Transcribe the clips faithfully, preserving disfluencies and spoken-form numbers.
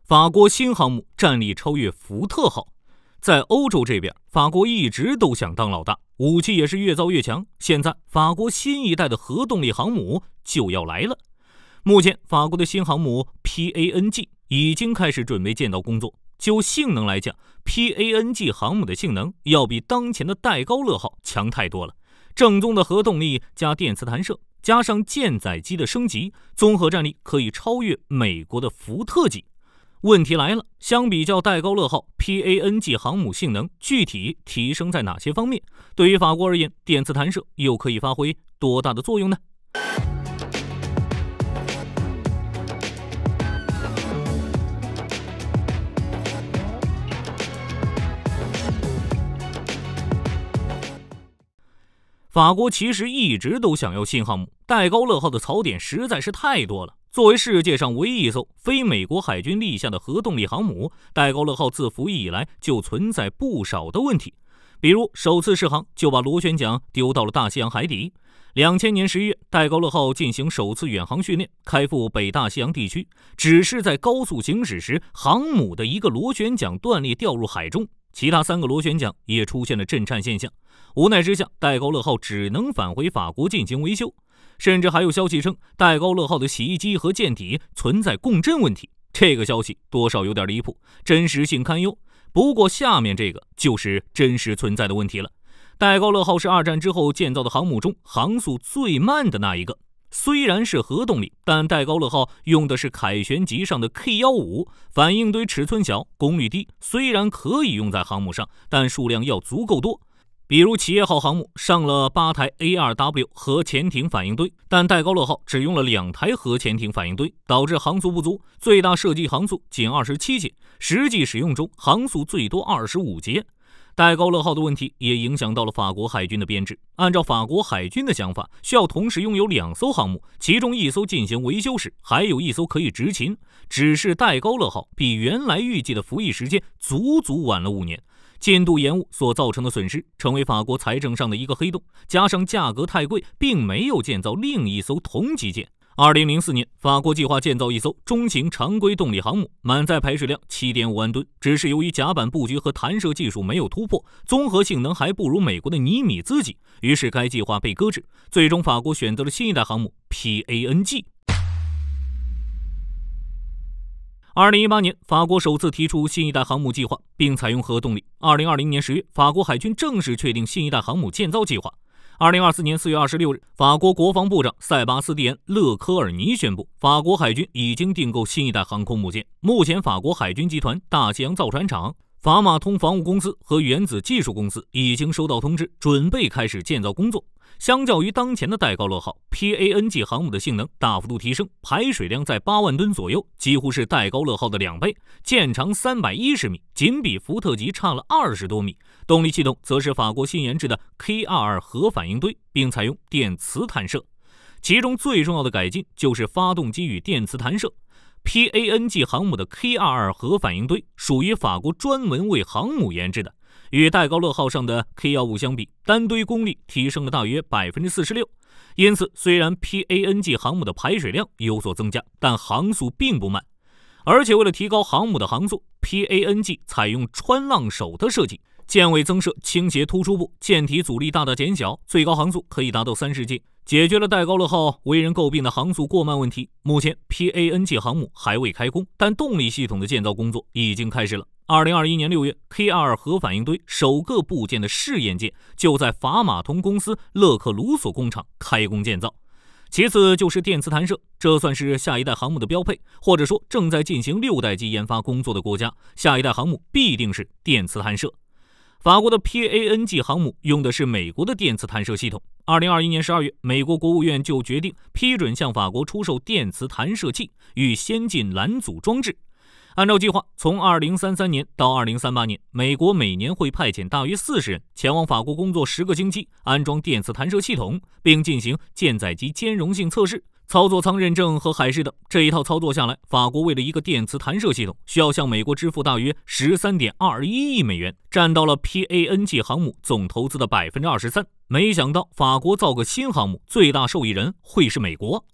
法国新航母战力超越福特号。在欧洲这边，法国一直都想当老大，武器也是越造越强。现在，法国新一代的核动力航母就要来了。目前，法国的新航母 P A N G 已经开始准备建造工作。就性能来讲 ，P A N G 航母的性能要比当前的戴高乐号强太多了。正宗的核动力加电磁弹射，加上舰载机的升级，综合战力可以超越美国的福特级。问题来了，相比较戴高乐号 P A N G 航母性能具体提升在哪些方面？对于法国而言，电磁弹射又可以发挥多大的作用呢？法国其实一直都想要新航母，戴高乐号的槽点实在是太多了。作为世界上唯一一艘非美国海军立下的核动力航母，戴高乐号自服役以来就存在不少的问题，比如首次试航就把螺旋桨丢到了大西洋海底。两千年十一月，戴高乐号进行首次远航训练，开赴北大西洋地区，只是在高速行驶时，航母的一个螺旋桨断裂掉入海中，其他三个螺旋桨也出现了震颤现象。无奈之下，戴高乐号只能返回法国进行维修。甚至还有消息称，戴高乐号的洗衣机和舰体存在共振问题。这个消息多少有点离谱，真实性堪忧。不过下面这个就是真实存在的问题了。戴高乐号是二战之后建造的航母中航速最慢的那一个。虽然是核动力，但戴高乐号用的是凯旋级上的 K 十五， 反应堆尺寸小，功率低，虽然可以用在航母上，但数量要足够多。比如企业号航母上了八台 A 二 W 核潜艇反应堆，但戴高乐号只用了两台核潜艇反应堆，导致航速不足，最大设计航速仅二十七节，实际使用中航速最多二十五节。戴高乐号的问题也影响到了法国海军的编制。按照法国海军的想法，需要同时拥有两艘航母，其中一艘进行维修时，还有一艘可以执勤。只是戴高乐号比原来预计的服役时间足足晚了五年。进度延误所造成的损失成为法国财政上的一个黑洞，加上价格太贵，并没有建造另一艘同级舰。二零零四年，法国计划建造一艘中型常规动力航母，满载排水量 七点五万吨，只是由于甲板布局和弹射技术没有突破，综合性能还不如美国的尼米兹级，于是该计划被搁置。最终法国选择了新一代航母 P A N G。二零一八年，法国首次提出新一代航母计划，并采用核动力。二零二零年十月，法国海军正式确定新一代航母建造计划。二零二四年四月二十六日，法国国防部长塞巴斯蒂安·勒科尔尼宣布，法国海军已经订购新一代航空母舰。目前，法国海军集团、大西洋造船厂、法马通防务公司和原子技术公司已经收到通知，准备开始建造工作。相较于当前的戴高乐号 ，P A N G 航母的性能大幅度提升，排水量在八万吨左右，几乎是戴高乐号的两倍。舰长三百一十米，仅比福特级差了二十多米。动力系统则是法国新研制的 K 二十二 核反应堆，并采用电磁弹射。其中最重要的改进就是发动机与电磁弹射。P A N G 航母的 K 二十二 核反应堆属于法国专门为航母研制的。与戴高乐号上的 K 十五 相比，单堆功率提升了大约 百分之四十六。因此，虽然 P A N G 航母的排水量有所增加，但航速并不慢。而且为了提高航母的航速， P A N G 采用穿浪手的设计，舰尾增设倾斜突出部，舰体阻力大大减小，最高航速可以达到三十节，解决了戴高乐号为人诟病的航速过慢问题。目前 P A N G 航母还未开工，但动力系统的建造工作已经开始了。二零二一年六月 ，K 二十二 核反应堆首个部件的试验舰就在法马通公司勒克鲁索工厂开工建造。其次就是电磁弹射，这算是下一代航母的标配，或者说正在进行六代机研发工作的国家，下一代航母必定是电磁弹射。法国的 P A N G 航母用的是美国的电磁弹射系统。二零二一年十二月，美国国务院就决定批准向法国出售电磁弹射器与先进拦阻装置。按照计划，从二零三三年到二零三八年，美国每年会派遣大约四十人前往法国工作十个星期，安装电磁弹射系统，并进行舰载机兼容性测试、操作舱认证和海试等。这一套操作下来，法国为了一个电磁弹射系统，需要向美国支付大约 十三点二一亿美元，占到了 P A N G 航母总投资的 百分之二十三。没想到法国造个新航母，最大受益人会是美国。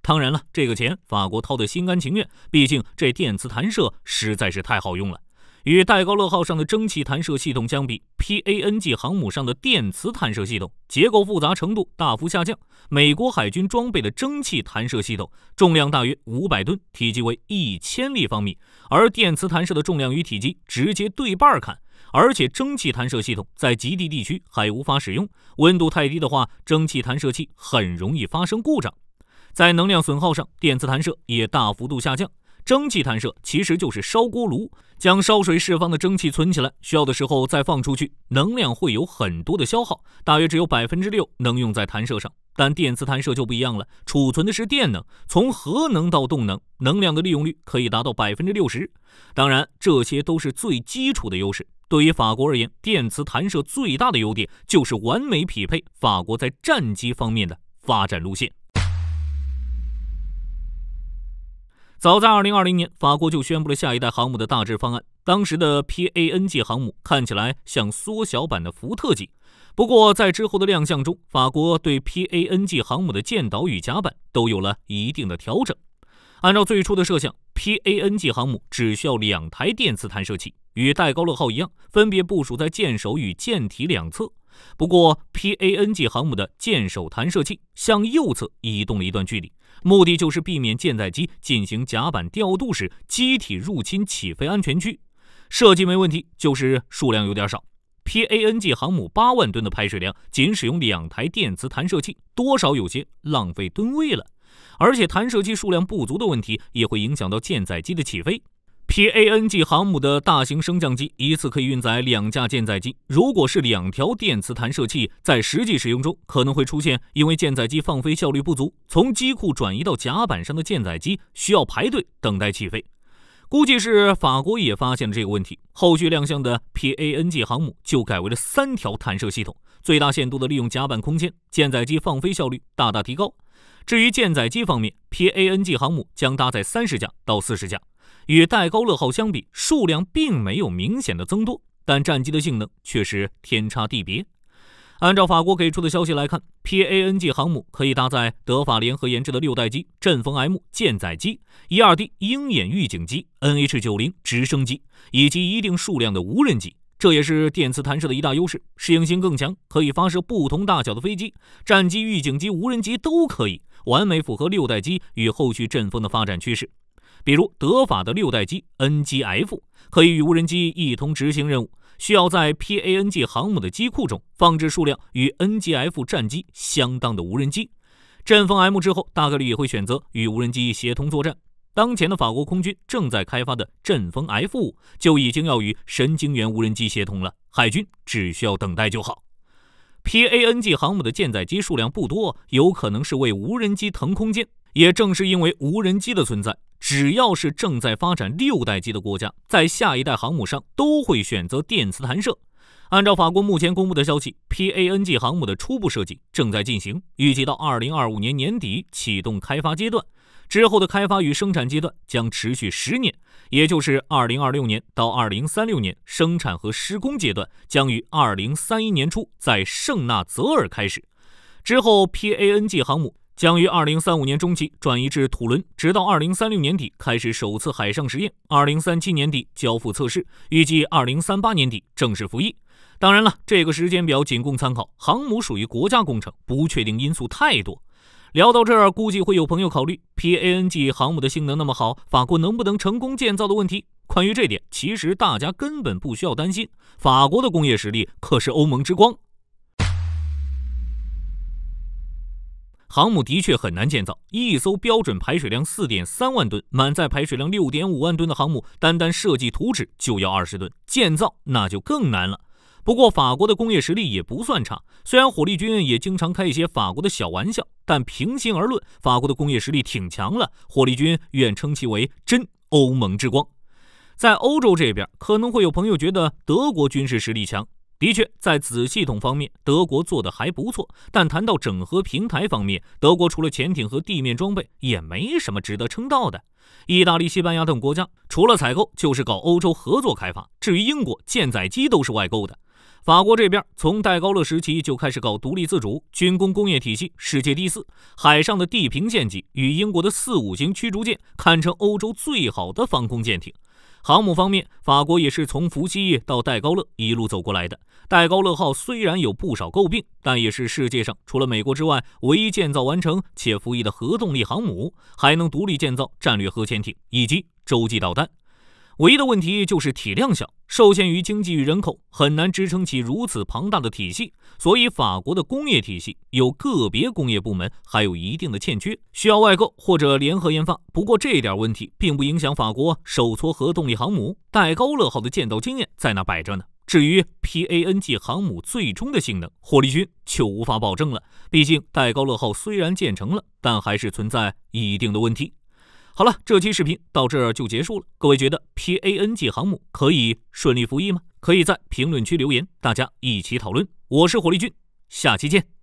当然了，这个钱法国掏得心甘情愿，毕竟这电磁弹射实在是太好用了。与戴高乐号上的蒸汽弹射系统相比 ，P A N G 航母上的电磁弹射系统结构复杂程度大幅下降。美国海军装备的蒸汽弹射系统重量大约五百吨，体积为一千立方米，而电磁弹射的重量与体积直接对半看。而且蒸汽弹射系统在极地地区还无法使用，温度太低的话，蒸汽弹射器很容易发生故障。在能量损耗上，电磁弹射也大幅度下降。蒸汽弹射其实就是烧锅炉，将烧水释放的蒸汽存起来，需要的时候再放出去，能量会有很多的消耗，大约只有 百分之六 能用在弹射上。但电磁弹射就不一样了，储存的是电能，从核能到动能，能量的利用率可以达到 百分之六十。当然，这些都是最基础的优势。对于法国而言，电磁弹射最大的优点就是完美匹配法国在战机方面的发展路线。早在二零二零年，法国就宣布了下一代航母的大致方案。当时的 P A N G 航母看起来像缩小版的福特级，不过在之后的亮相中，法国对 P A N G 航母的舰岛与甲板都有了一定的调整。按照最初的设想， P A N G 航母只需要两台电磁弹射器，与戴高乐号一样，分别部署在舰首与舰体两侧。不过 P A N G 航母的舰首弹射器向右侧移动了一段距离，目的就是避免舰载机进行甲板调度时机体入侵起飞安全区。设计没问题，就是数量有点少。P A N G 航母八万吨的排水量，仅使用两台电磁弹射器，多少有些浪费吨位了。而且弹射器数量不足的问题也会影响到舰载机的起飞。P A N G 航母的大型升降机一次可以运载两架舰载机，如果是两条电磁弹射器，在实际使用中可能会出现因为舰载机放飞效率不足，从机库转移到甲板上的舰载机需要排队等待起飞。估计是法国也发现了这个问题，后续亮相的 P A N G 航母就改为了三条弹射系统，最大限度地利用甲板空间，舰载机放飞效率大大提高。至于舰载机方面， P A N G 航母将搭载三十架到四十架，与戴高乐号相比，数量并没有明显的增多，但战机的性能却是天差地别。按照法国给出的消息来看， P A N G 航母可以搭载德法联合研制的六代机、阵风 M 舰载机、一二 D 鹰眼预警机、N H 九十 直升机以及一定数量的无人机。这也是电磁弹射的一大优势，适应性更强，可以发射不同大小的飞机，战机、预警机、无人机都可以，完美符合六代机与后续阵风的发展趋势。比如德法的六代机 N G F 可以与无人机一同执行任务，需要在 P A N G 航母的机库中放置数量与 N G F 战机相当的无人机。阵风 M 之后大概率也会选择与无人机协同作战。当前的法国空军正在开发的阵风 F 五 就已经要与神经元无人机协同了，海军只需要等待就好。P A N G 航母的舰载机数量不多，有可能是为无人机腾空间。也正是因为无人机的存在，只要是正在发展六代机的国家，在下一代航母上都会选择电磁弹射。按照法国目前公布的消息， P A N G 航母的初步设计正在进行，预计到二零二五年年底启动开发阶段，之后的开发与生产阶段将持续十年，也就是二零二六年到二零三六年，生产和施工阶段将于二零三一年初在圣纳泽尔开始。之后 P A N G 航母将于二零三五年中期转移至土伦，直到二零三六年底开始首次海上实验，二零三七年底交付测试，预计二零三八年底正式服役。当然了，这个时间表仅供参考，航母属于国家工程，不确定因素太多。聊到这儿，估计会有朋友考虑 P A N G 航母的性能那么好，法国能不能成功建造的问题。关于这点，其实大家根本不需要担心，法国的工业实力可是欧盟之光。航母的确很难建造，一艘标准排水量 四点三万吨、满载排水量 六点五万吨的航母，单单设计图纸就要二十吨，建造那就更难了。不过法国的工业实力也不算差，虽然火力军也经常开一些法国的小玩笑，但平心而论，法国的工业实力挺强了，火力军愿称其为真欧盟之光。在欧洲这边，可能会有朋友觉得德国军事实力强，的确，在子系统方面，德国做的还不错，但谈到整合平台方面，德国除了潜艇和地面装备，也没什么值得称道的。意大利、西班牙等国家，除了采购就是搞欧洲合作开发，至于英国，舰载机都是外购的。 法国这边从戴高乐时期就开始搞独立自主，军工工业体系世界第四，海上的地平舰级与英国的四五型驱逐舰堪称欧洲最好的防空舰艇。航母方面，法国也是从伏羲到戴高乐一路走过来的。戴高乐号虽然有不少诟病，但也是世界上除了美国之外唯一建造完成且服役的核动力航母，还能独立建造战略核潜艇以及洲际导弹。唯一的问题就是体量小，受限于经济与人口，很难支撑起如此庞大的体系，所以法国的工业体系有个别工业部门还有一定的欠缺，需要外购或者联合研发。不过这点问题并不影响法国手搓核动力航母，戴高乐号的建造经验在那摆着呢。至于 P A N G 航母最终的性能，火力军就无法保证了，毕竟戴高乐号虽然建成了，但还是存在一定的问题。好了，这期视频到这儿就结束了。各位觉得 P A N G 航母可以顺利服役吗？可以在评论区留言，大家一起讨论。我是火力军，下期见。